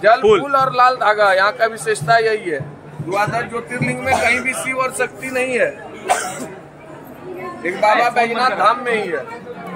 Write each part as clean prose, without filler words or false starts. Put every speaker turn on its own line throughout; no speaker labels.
जल, फूल और लाल धागा, यहाँ का विशेषता यही है। द्वादश ज्योतिर्लिंग में कहीं भी शिव और शक्ति नहीं है, एक बाबा बैजनाथ धाम में ही है।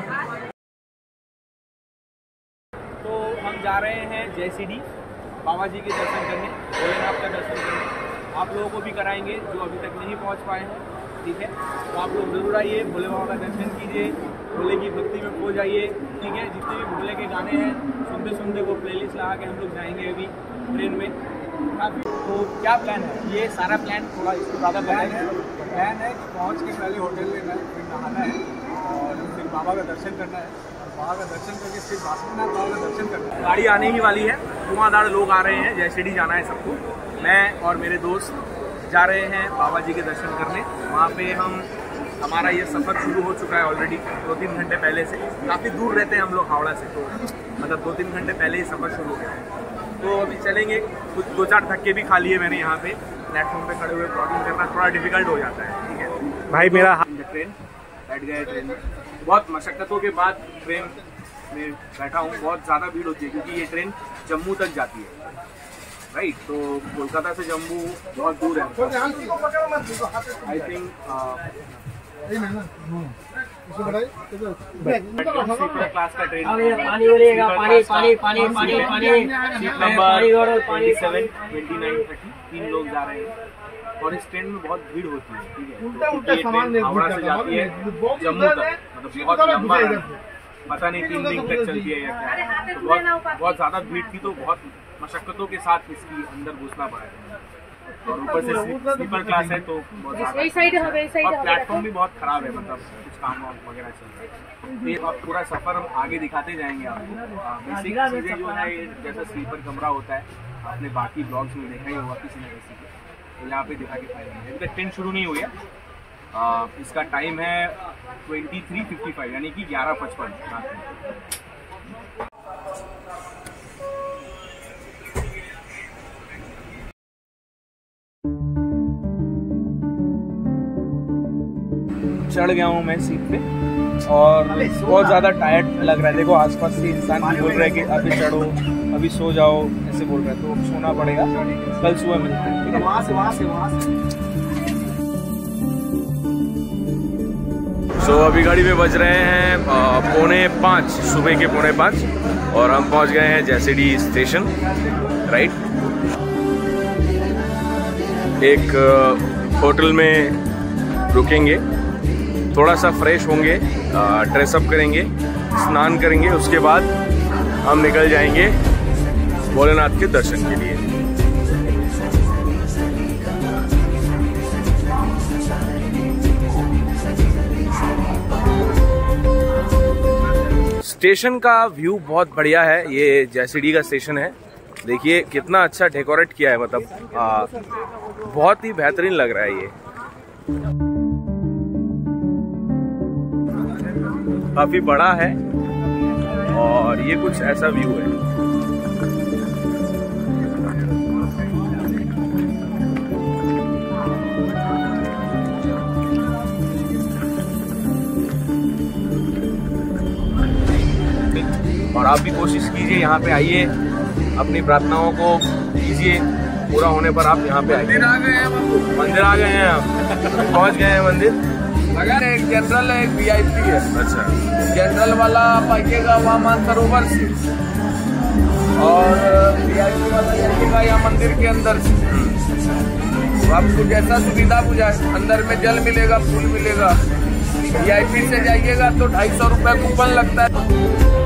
तो हम जा रहे हैं जयसीडी बाबा जी के दर्शन करने, भोलेनाथ का दर्शन करने। आप लोगों को भी कराएंगे जो अभी तक नहीं पहुंच पाए हैं, ठीक है। तो आप लोग जरूर आइए, भोले बाबा का दर्शन कीजिए, भोले की भक्ति में खो जाइए, ठीक है। जितने भी भोले के गाने हैं सुनते सुनते वो प्लेलिस्ट लगा के हम लोग जाएंगे अभी ट्रेन में। तो क्या प्लान है? ये सारा प्लान थोड़ा इसको ज़्यादा प्लान है कि पहुँच के पहले होटल लेना है, फिर नहाना है और फिर बाबा का दर्शन करना है। बाबा का दर्शन करके फिर बासुकीनाथ बाबा का दर्शन करना है। गाड़ी आने ही वाली है, धुआंधार लोग आ रहे हैं, जयसीडी जाना है सबको। मैं और मेरे दोस्त जा रहे हैं बाबा जी के दर्शन करने। वहाँ पे हमारा ये सफ़र शुरू हो चुका है ऑलरेडी 2-3 घंटे पहले से। काफ़ी दूर रहते हैं हम लोग हावड़ा से, तो मतलब 2-3 घंटे पहले ही सफ़र शुरू हो गया है। तो अभी चलेंगे, कुछ 2-4 धक्के भी खा लिए मैंने यहाँ पे प्लेटफॉर्म पे खड़े हुए। ब्लॉगिंग करना थोड़ा डिफिकल्ट हो जाता है, ठीक है भाई। मेरा ट्रेन बैठ गया है, ट्रेन में बहुत मशक्क़तों के बाद ट्रेन में बैठा हूँ। बहुत ज़्यादा भीड़ होती है क्योंकि ये ट्रेन जम्मू तक जाती है, राइट। तो कोलकाता से जम्मू बहुत दूर है। आई थिंक क्लास का ट्रेन पानी बोलिएगा, पानी पानी पानी पानी पानी नंबर 27, 29, 30 3 लोग जा रहे हैं। और इस ट्रेन में बहुत भीड़ होती है, ठीक है। ये ट्रेन हावड़ा से जाती है जम्मू तक, मतलब बहुत लंबा है, पता नहीं 3 दिन तक चलती है या क्या। तो बहुत ज़्यादा भीड़ थी, तो बहुत मशक्क़तों के साथ इसकी अंदर घुसना पड़ा है। और ऊपर से स्लीपर क्लास है, तो बहुत ज़्यादा, और प्लेटफॉर्म भी बहुत ख़राब है, मतलब कुछ काम वगैरह चल रहा है। ये पूरा सफ़र हम आगे दिखाते जाएंगे आपको। बेसिक चीज़ें जो है, जैसा स्लीपर कमरा होता है, आपने बाकी ब्लॉग्स में देखा ही होगा किसी न किसी को, तो यहाँ पे दिखा के पाएंगे। अभी तक ट्रेन शुरू नहीं हुई है। इसका टाइम है 23:55 यानी कि 11:55 रात में। चढ़ गया हूँ मैं सीट पे और बहुत ज़्यादा टायर्ड लग रहा है। देखो आसपास से इंसान बोल रहे हैं कि अभी चढ़ो, अभी सो जाओ, ऐसे बोल रहे हैं, तो सोना पड़ेगा, कल सुबह मिलते हैं, ठीक है। वहाँ से
तो अभी घड़ी में बज रहे हैं 4:45, सुबह के 4:45, और हम पहुँच गए हैं जयसीडी स्टेशन, राइट। एक होटल में रुकेंगे, थोड़ा सा फ्रेश होंगे, ड्रेसअप करेंगे, स्नान करेंगे, उसके बाद हम निकल जाएंगे भोलेनाथ के दर्शन के लिए। स्टेशन का व्यू बहुत बढ़िया है। ये जयसीडी का स्टेशन है, देखिए कितना अच्छा डेकोरेट किया है, मतलब बहुत ही बेहतरीन लग रहा है। ये काफी बड़ा है और ये कुछ ऐसा व्यू है। और आप भी कोशिश कीजिए, यहाँ पे आइए, अपनी प्रार्थनाओं को कीजिए, पूरा होने पर आप यहाँ पे आइए। मंदिर आ गए हैं, हम पहुँच गए हैं मंदिर। अगर एक जनरल है, एक VIP है। अच्छा, जनरल वाला आप आइएगा वहाँ मानसरोवर से, और VIP वाला जाइएगा यहाँ मंदिर के अंदर से। तो आपको जैसा सुविधा बुझाए, अंदर में जल मिलेगा, फूल मिलेगा। VIP से जाइएगा तो 250 रुपये कूपन लगता है।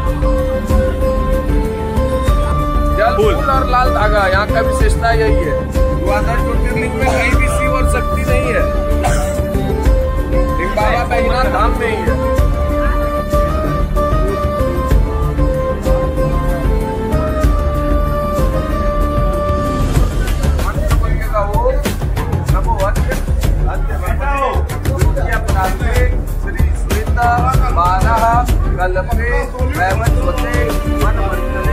जल, फूल और लाल धागा, यहाँ का विशेषता यही है। द्वादश ज्योतिर्लिंग में कहीं भी शिव और शक्ति नहीं है, एक बाबा बैजनाथ धाम में ही है। श्री सुनीता मानः कल्पे वैवस्वते मन वर्तने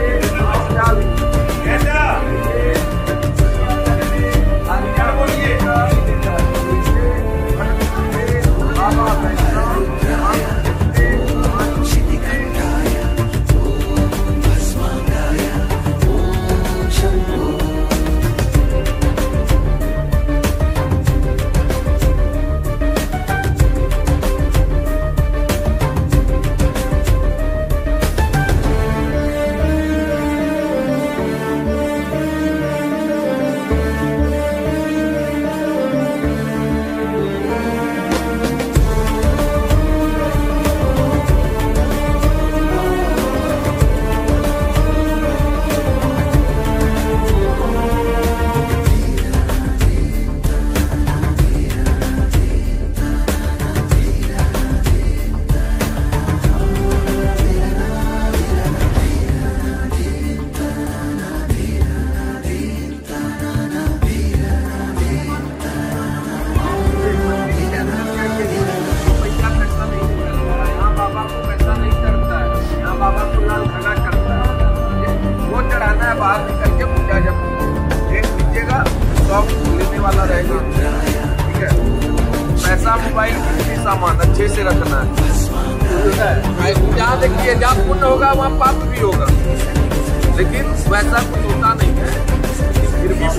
ब्लॉग लेने वाला रहेगा, ठीक है। पैसा, मोबाइल, किसी सामान अच्छे से रखना है। जहाँ देखिए जहाँ पुण्य होगा वहाँ पाप भी होगा, लेकिन वैसा कुछ होता नहीं है। फिर भी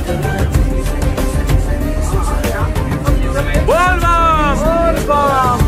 बोल बम, बोल बम।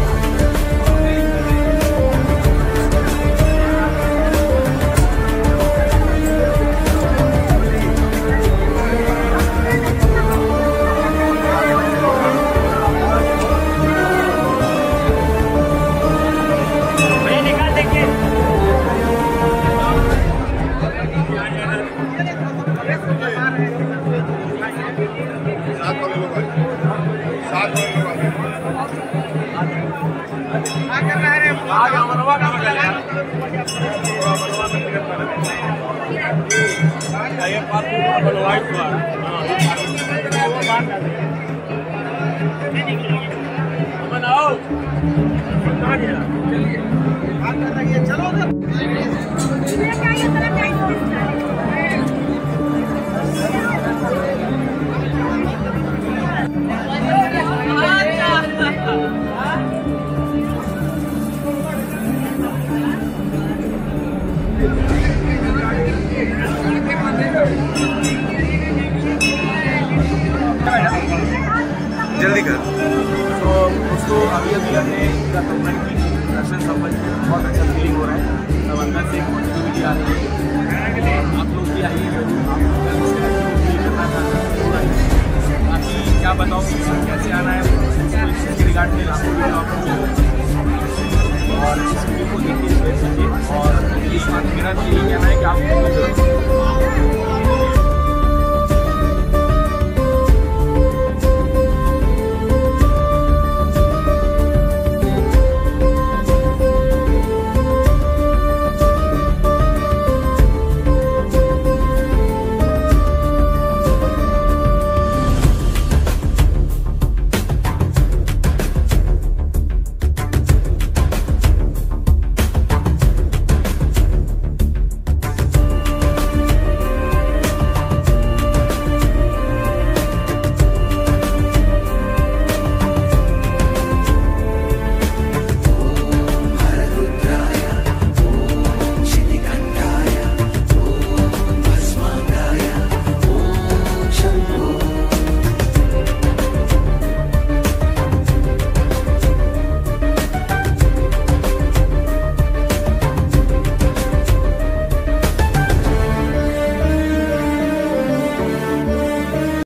जल्दी कर। तो दोस्तों अभी हमने पूरा कंप्लीट की, दर्शन संपन्न, बहुत अच्छा फीलिंग हो रहा है। सब अंदर से पॉजिटिविटी आ रही है। आप लोग भी आइए,